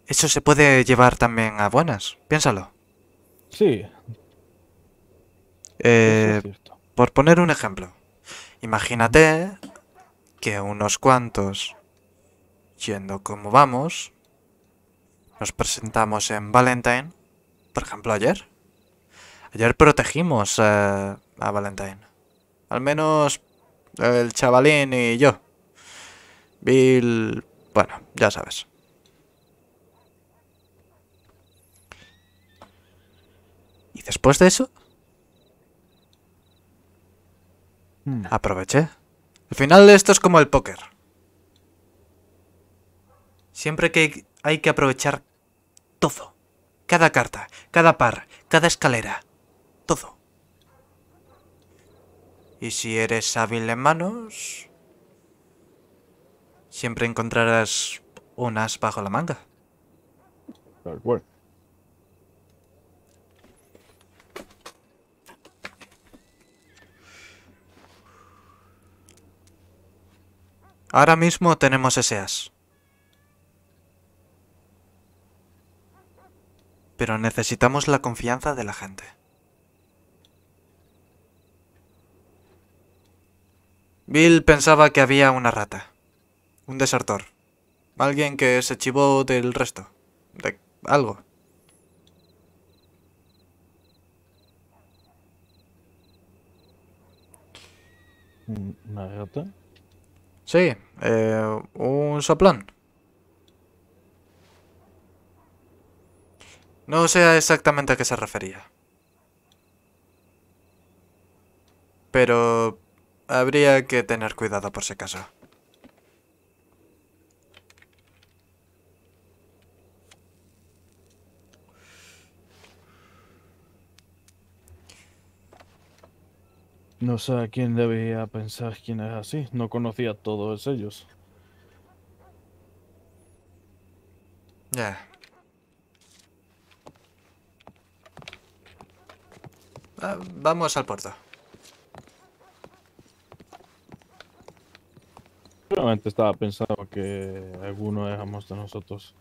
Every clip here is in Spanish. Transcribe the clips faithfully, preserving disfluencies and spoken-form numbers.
Eso se puede llevar también a buenas, piénsalo. Sí, eso es Eh, cierto. por poner un ejemplo, Ujú. imagínate que unos cuantos, yendo como vamos, nos presentamos en Valentine, por ejemplo ayer. Ayer protegimos eh, a Valentine. Al menos el chavalín y yo. Bill... Bueno, ya sabes. Y después de eso, Mm, aproveché. Al final esto es como el póker. Siempre que hay que aprovechar todo. Cada carta, cada par, cada escalera. Todo. Y si eres hábil en manos, siempre encontrarás unas bajo la manga. tal cual. Ahora mismo tenemos ese as. Pero necesitamos la confianza de la gente. Bill pensaba que había una rata. Un desertor. Alguien que se chivó del resto. De algo. Mm, ¿Una gata? Sí, eh, un soplón. No sé exactamente a qué se refería. Pero habría que tener cuidado por si acaso. No sé a quién debía pensar quién era así. No conocía a todos ellos. Ya. Yeah. Ah, vamos al puerto. Realmente estaba pensando que alguno éramos de nosotros.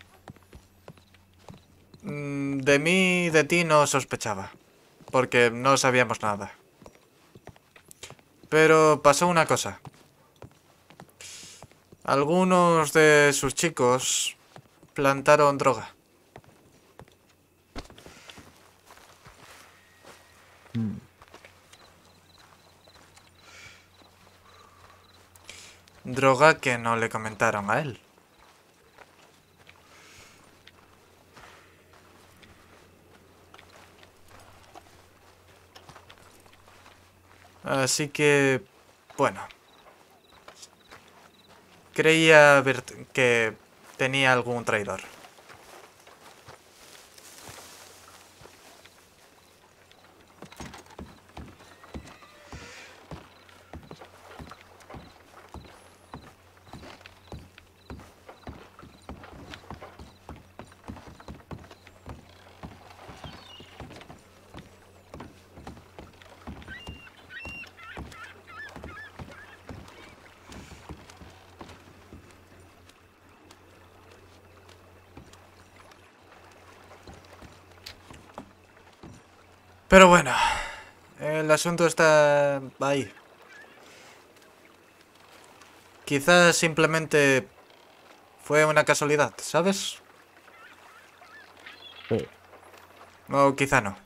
Mm, de mí y de ti no sospechaba. Porque no sabíamos nada. Pero pasó una cosa. Algunos de sus chicos plantaron droga. Mm, Droga que no le comentaron a él. Así que, bueno, creía ver que tenía algún traidor. Pero bueno, el asunto está ahí. Quizás simplemente fue una casualidad, ¿sabes? sí. O quizá no.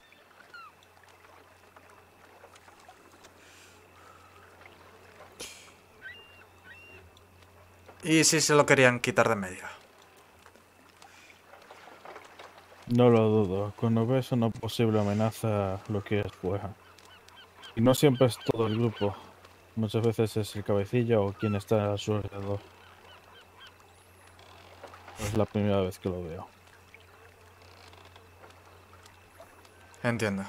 Y si se lo querían quitar de medio. No lo dudo. Cuando ves una posible amenaza, lo quieres fuera. Y no siempre es todo el grupo. Muchas veces es el cabecilla o quien está a su alrededor. No es la primera vez que lo veo. Entiendo.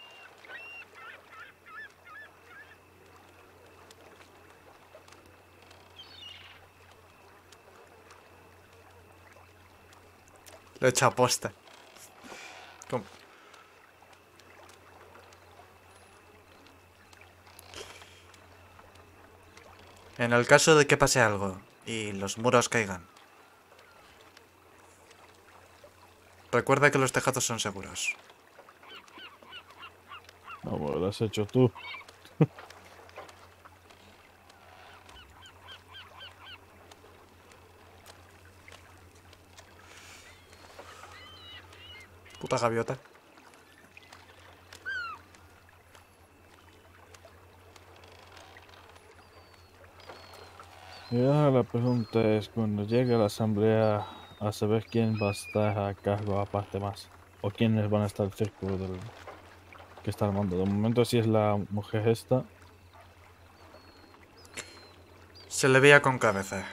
Lo he hecho aposta. Com- En el caso de que pase algo y los muros caigan, Recuerda que los tejados son seguros. No, pues lo has hecho tú. Puta gaviota. Y ahora la pregunta es, cuando llegue a la asamblea, a saber quién va a estar a cargo aparte más. O quiénes van a estar al círculo del que está armando. De momento, si es la mujer esta. Se le veía con cabeza.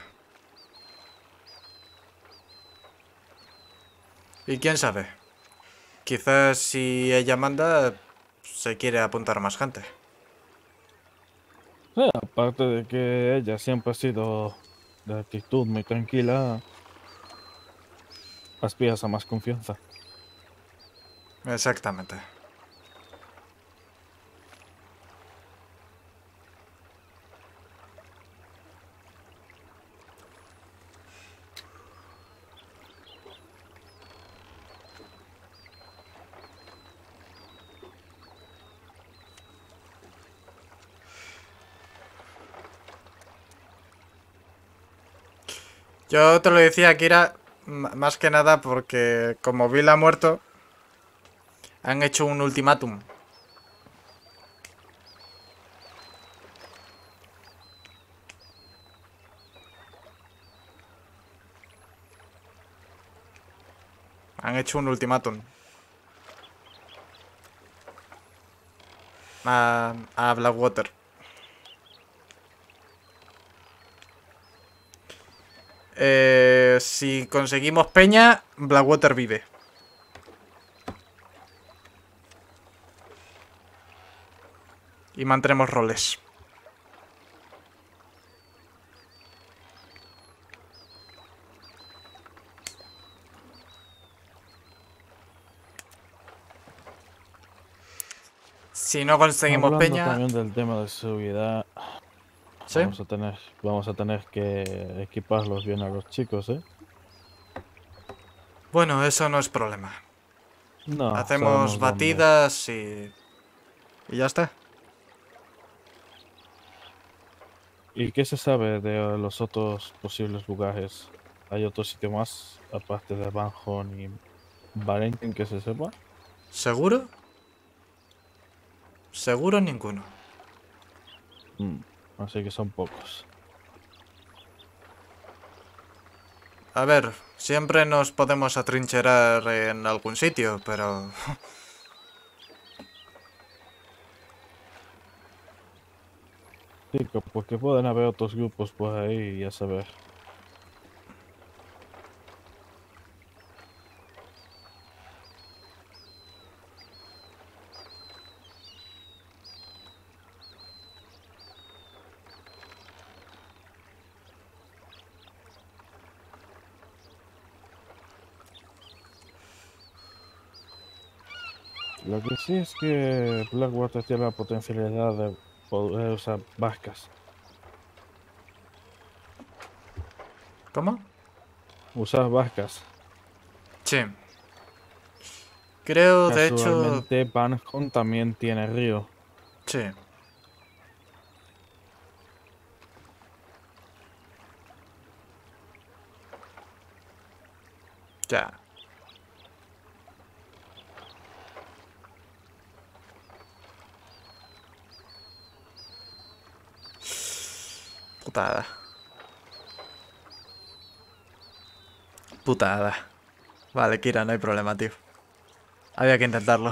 Y quién sabe. Quizás si ella manda, se quiere apuntar más gente. eh, aparte de que ella siempre ha sido de actitud muy tranquila, aspiras a más confianza. Exactamente. Yo te lo decía, Kira, m- más que nada porque como Bill ha muerto, han hecho un ultimátum. Han hecho un ultimátum. A, a Blackwater. Eh, si conseguimos peña, Blackwater vive. Y mantenemos roles. Si no conseguimos Hablando peña... también del tema de seguridad, ¿Sí? vamos a tener, vamos a tener que equiparlos bien a los chicos, ¿eh? Bueno, eso no es problema. No, Hacemos sabemos dónde. batidas y... Y ya está. ¿Y qué se sabe de los otros posibles lugares? ¿Hay otro sitio más, aparte de Banjon y Valentín, que se sepa? ¿Seguro? Seguro ninguno. Mm, así que son pocos. A ver, siempre nos podemos atrincherar en algún sitio, pero... Sí, co- porque pueden haber otros grupos por ahí, y a saber. Lo que sí es que Blackwater tiene la potencialidad de poder usar vascas. ¿Cómo? Usar vascas. Sí. Creo, de hecho... Casualmente, Banjon también tiene río. Sí. Ya. Putada. Putada. Vale, Kira, no hay problema, tío. Había que intentarlo.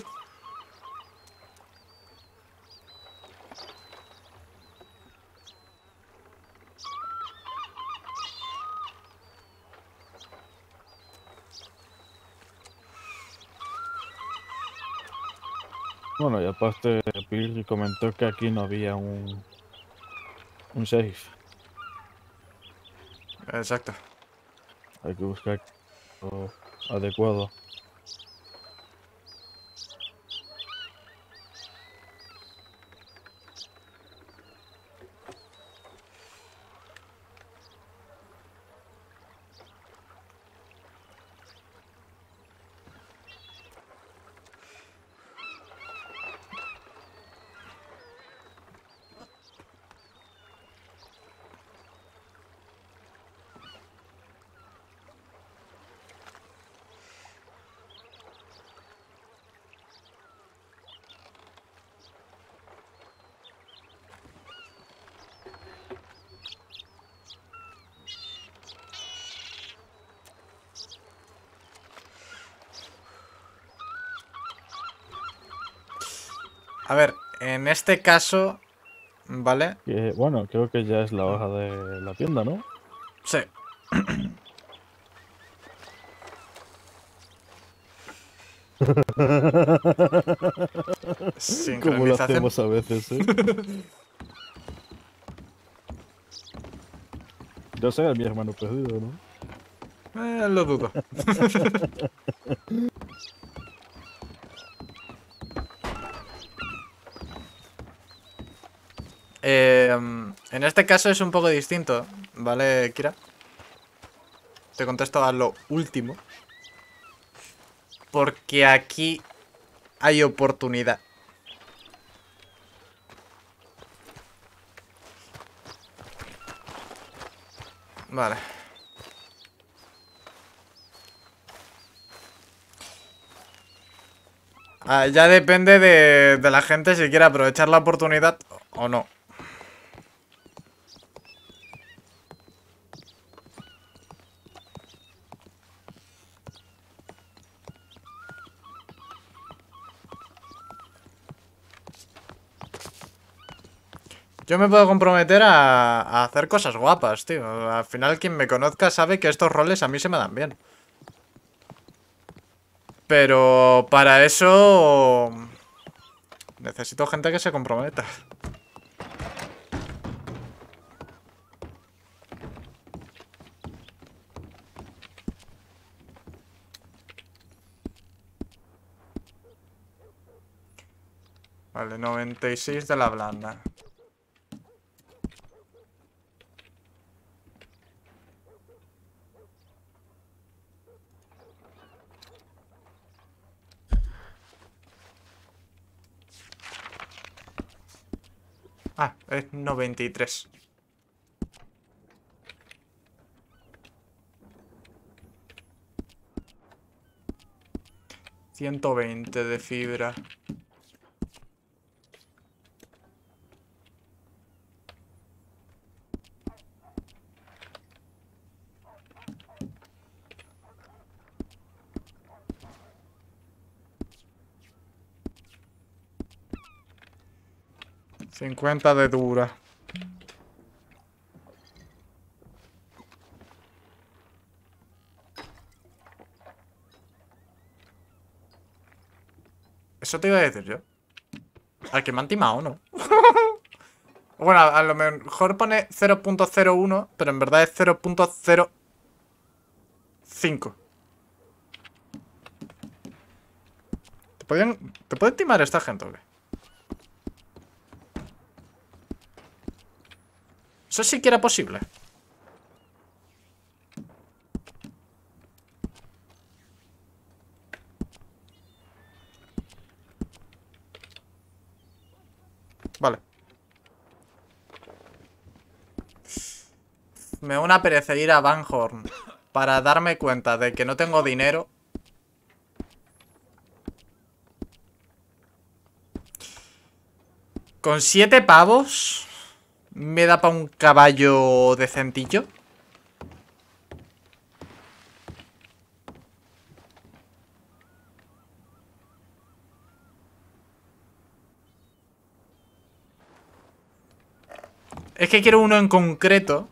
Bueno, y aparte, Bill comentó que aquí no había un, un safe. Exacto. Hay que buscar lo adecuado. A ver, en este caso, ¿vale? Que, bueno, creo que ya es la hoja de la tienda, ¿no? Sí. Como lo Sincronización. hacemos a veces, ¿eh? Yo soy mi hermano perdido, ¿no? Eh, lo dudo. Eh, en este caso es un poco distinto, ¿vale, Kira? Te contesto a lo último. Porque aquí hay oportunidad. Vale. Ah, ya depende de, de la gente si quiere aprovechar la oportunidad o no. Yo me puedo comprometer a, a hacer cosas guapas, tío. Al final quien me conozca sabe que estos roles a mí se me dan bien. Pero para eso necesito gente que se comprometa. Vale, noventa y seis de la blanda. Ah, es noventa y tres. ciento veinte de fibra. cincuenta de dura. Eso te iba a decir yo. Al que me han timado, ¿no? Bueno, a lo mejor pone cero punto cero uno, pero en verdad es cero punto cero cinco. ¿Te pueden, ¿te pueden timar esta gente o qué? Eso sí que era posible. Vale. Me da una pereza ir a Van Horn para darme cuenta de que no tengo dinero. Con siete pavos me da para un caballo decentillo. Es que quiero uno en concreto.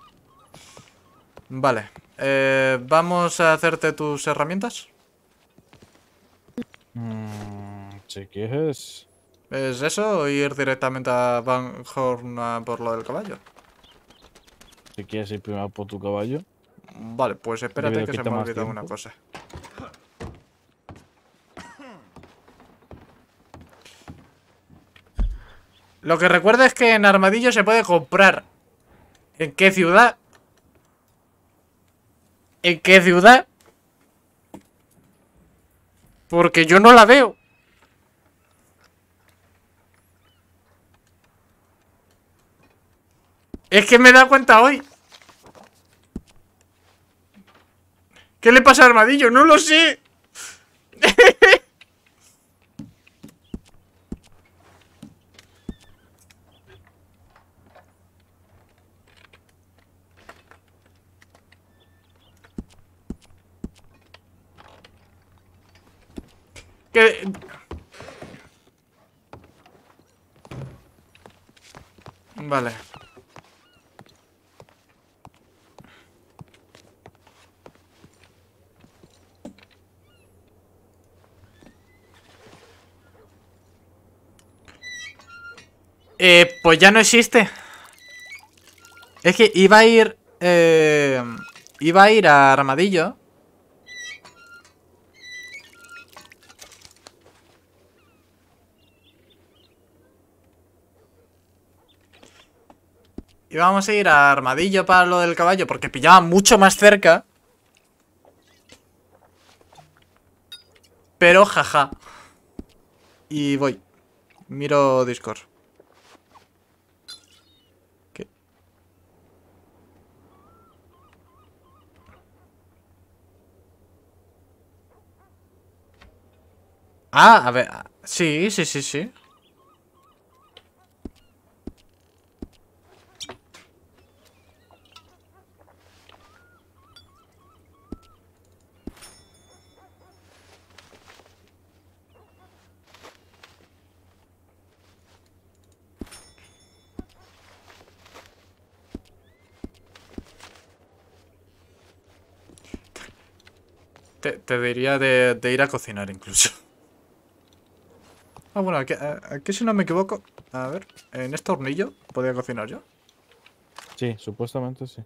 Vale. Eh, vamos a hacerte tus herramientas. Mm, si quieres. ¿Es eso o ir directamente a Van Horn a por lo del caballo? Si quieres ir primero por tu caballo. Vale, pues espérate Debido a que que se me ha está más olvidado una tiempo. cosa. Lo que recuerda es que en Armadillo se puede comprar. ¿En qué ciudad? ¿En qué ciudad? Porque yo no la veo. Es que me da cuenta hoy. ¿Qué le pasa a Armadillo? No lo sé. Que... Vale. Eh, pues ya no existe. Es que iba a ir... Eh, iba a ir a Armadillo. Íbamos a ir a Armadillo para lo del caballo porque pillaba mucho más cerca. Pero jaja. Y voy. Miro Discord. ¿Qué? Ah, a ver. Sí, sí, sí, sí. Te, te diría de, de ir a cocinar incluso. Ah, bueno, aquí, aquí si no me equivoco. A ver, en este hornillo podría cocinar yo. Sí, supuestamente sí.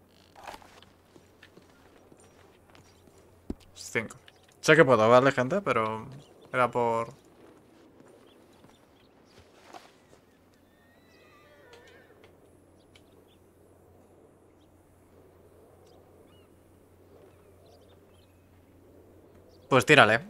Cinco. Sé que puedo, ¿vale, gente? Pero era por... Pues tírale.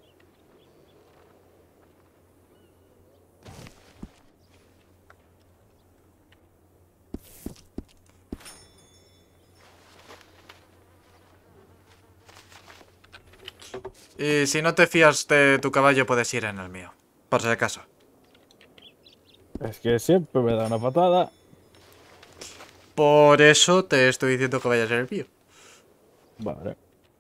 Y si no te fías de tu caballo, puedes ir en el mío. Por si acaso. Es que siempre me da una patada. Por eso te estoy diciendo que vayas en el mío. Vale.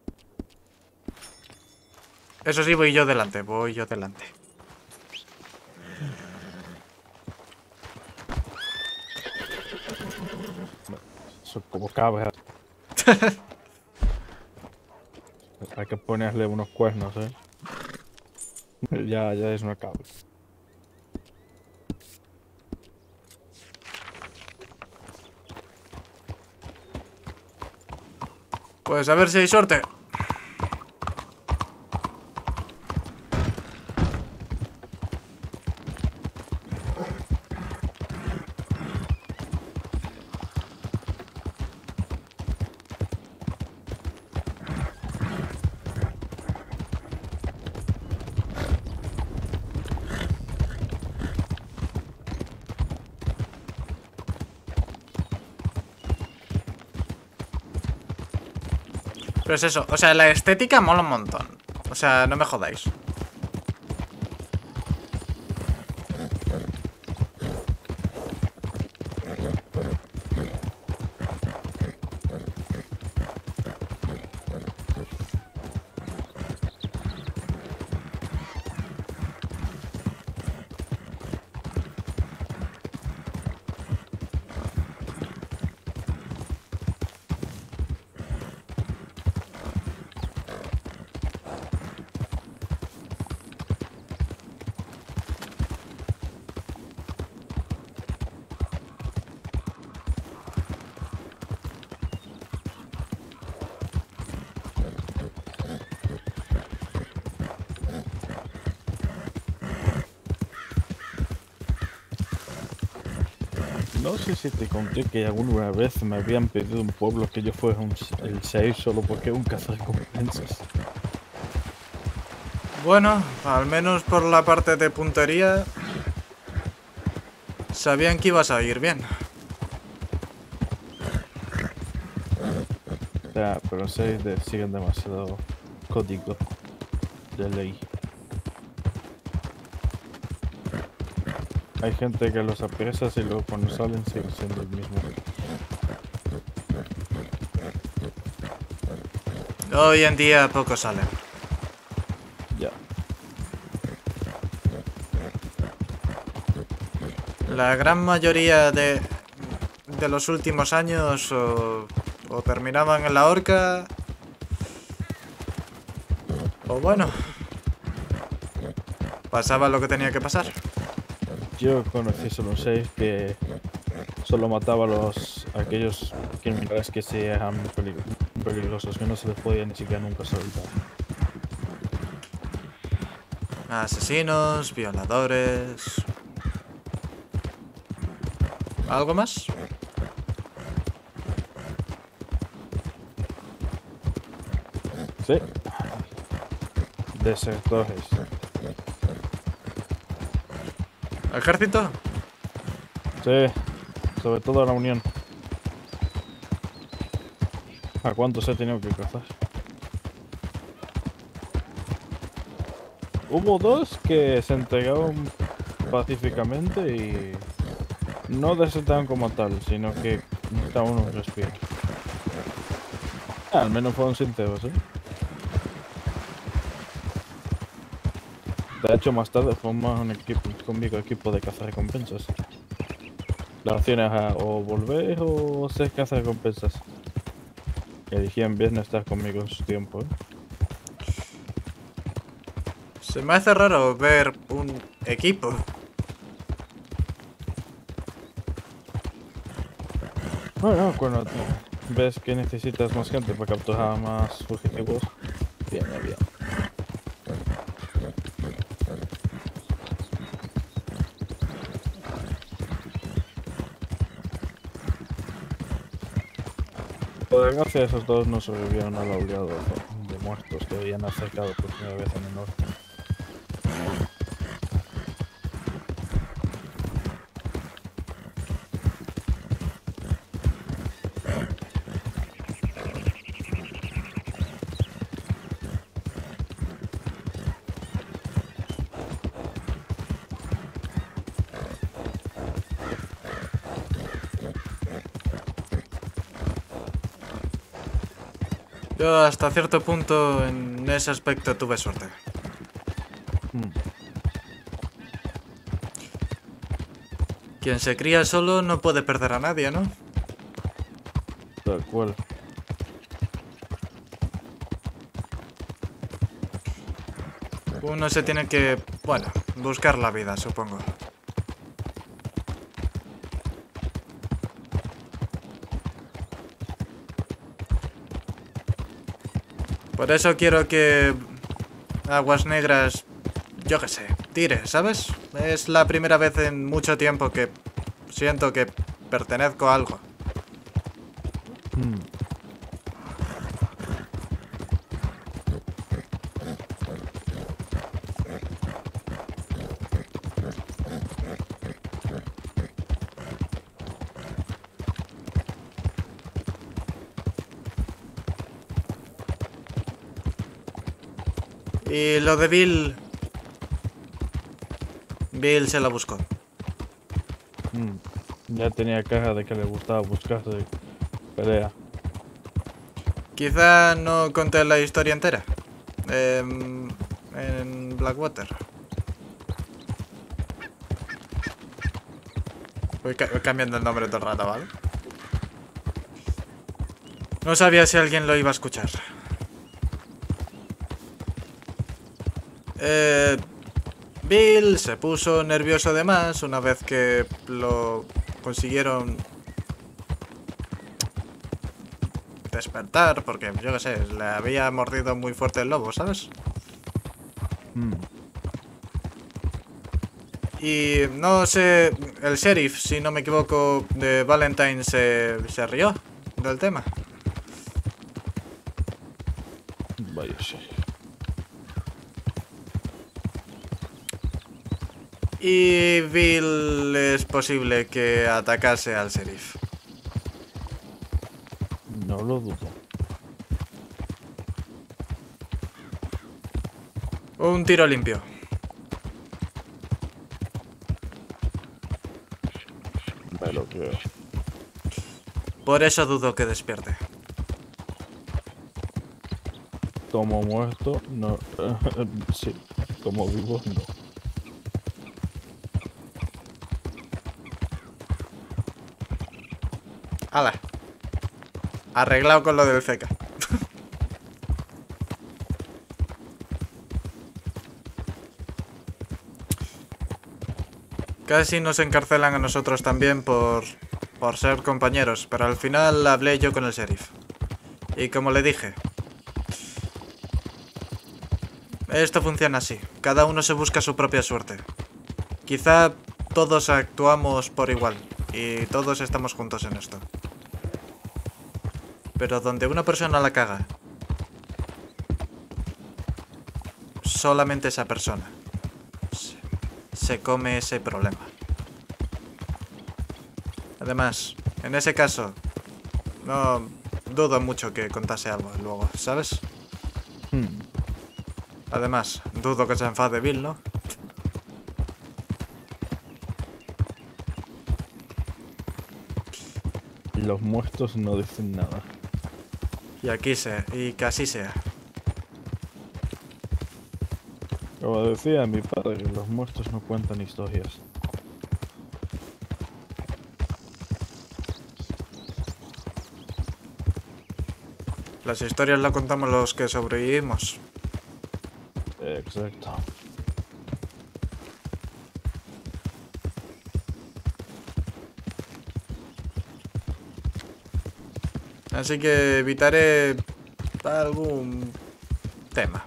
Eso sí, voy yo delante, voy yo delante. Son como cabras. Hay que ponerle unos cuernos, ¿eh? Ya, ya es una cabra. Pues a ver si hay suerte. Pero es eso, o sea, la estética mola un montón. O sea, no me jodáis. No sé si te conté que alguna vez me habían pedido un pueblo que yo fuera un, el seis solo porque era un cazarrecompensas. Bueno, al menos por la parte de puntería sabían que ibas a ir bien. Ya, pero seis de, siguen demasiado código de ley. Hay gente que los apresas y luego cuando salen siguen siendo el mismo. Hoy en día pocos salen. Ya. La gran mayoría de, de los últimos años o, o terminaban en la horca o bueno, pasaba lo que tenía que pasar. Yo conocí solo seis que solo mataba a los aquellos criminales que sean peligro- peligrosos, que no se les podía ni siquiera nunca soltar. Asesinos, violadores... ¿Algo más? Sí. Desertores. ¿Ejército? Sí. Sobre todo la Unión. ¿A cuántos he tenido que cazar? Hubo dos que se entregaron pacíficamente y no desertaron como tal, sino que necesitaban un respiro. Ah, al menos fueron sinceros, ¿eh? De hecho, más tarde formaron un equipo, conmigo equipo de cazarrecompensas. La opción era o volver o ser cazarrecompensas. Y elegían bien estar conmigo en su tiempo, ¿eh? Se me hace raro ver un equipo. Bueno, cuando te- ves que necesitas más gente para capturar más fugitivos, viene bien. Por desgracia, esos dos no sobrevivieron a la oleada de de muertos que habían acercado por primera vez en el norte. Yo hasta cierto punto en ese aspecto tuve suerte. Mm, Quien se cría solo no puede perder a nadie, ¿no? tal cual. Uno se tiene que, bueno, buscar la vida, supongo. Por eso quiero que Aguas Negras, yo qué sé, tire, ¿sabes? Es la primera vez en mucho tiempo que siento que pertenezco a algo. Mm. Y lo de Bill... Bill se lo buscó. Mm. Ya tenía caja de que le gustaba buscarse pelea. Quizá no conté la historia entera. Em, en Blackwater. Voy ca- cambiando el nombre todo el rato, ¿vale? No sabía si alguien lo iba a escuchar. Eh, Bill se puso nervioso de más una vez que lo consiguieron despertar, porque yo qué sé, le había mordido muy fuerte el lobo, ¿sabes? Mm. Y no sé, el sheriff, si no me equivoco, de Valentine se, se rió del tema. Vaya, sí. Y Bill es posible que atacase al sheriff. No lo dudo. Un tiro limpio. Me lo creo. Por eso dudo que despierte. Como muerto, no. Sí. Como vivo, no. ¡Hala! Arreglado con lo del C K. Casi nos encarcelan a nosotros también por, por ser compañeros, pero al final hablé yo con el sheriff. Y como le dije, esto funciona así. Cada uno se busca su propia suerte. Quizá todos actuamos por igual y todos estamos juntos en esto. Pero donde una persona la caga, solamente esa persona se, se come ese problema. Además, en ese caso, no dudo mucho que contase algo luego, ¿sabes? Hmm. Además, dudo que se enfade Bill, ¿no? Los muertos no dicen nada. Y aquí sea, y que así sea. Como decía mi padre, los muertos no cuentan historias. Las historias las contamos los que sobrevivimos. Exacto. Así que evitaré algún tema.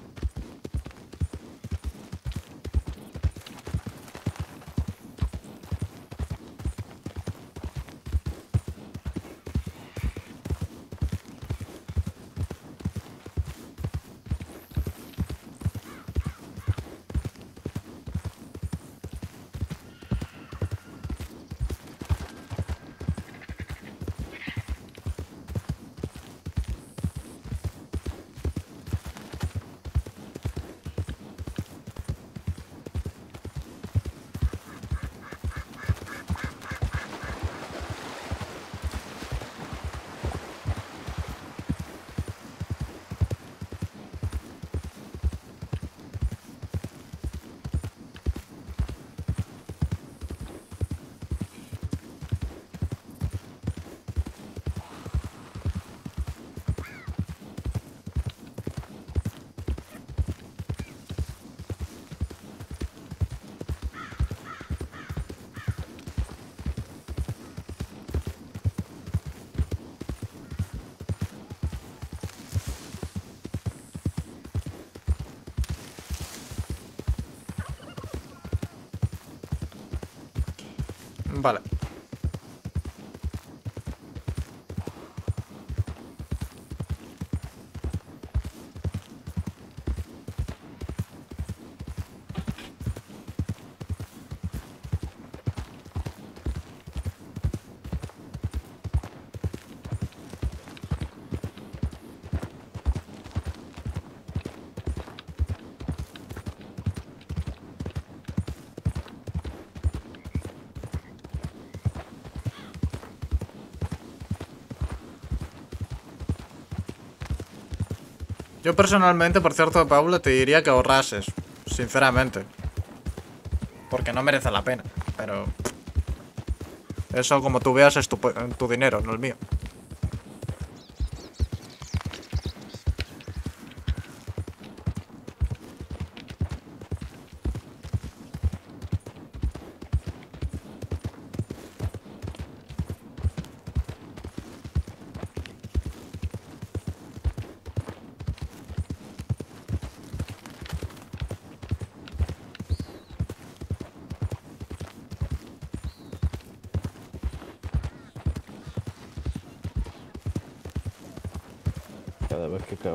Vale. Yo personalmente, por cierto, Paula, te diría que ahorrases. Sinceramente. Porque no merece la pena. Pero... eso, como tú veas, es tu, tu dinero, no el mío. Cada vez que cago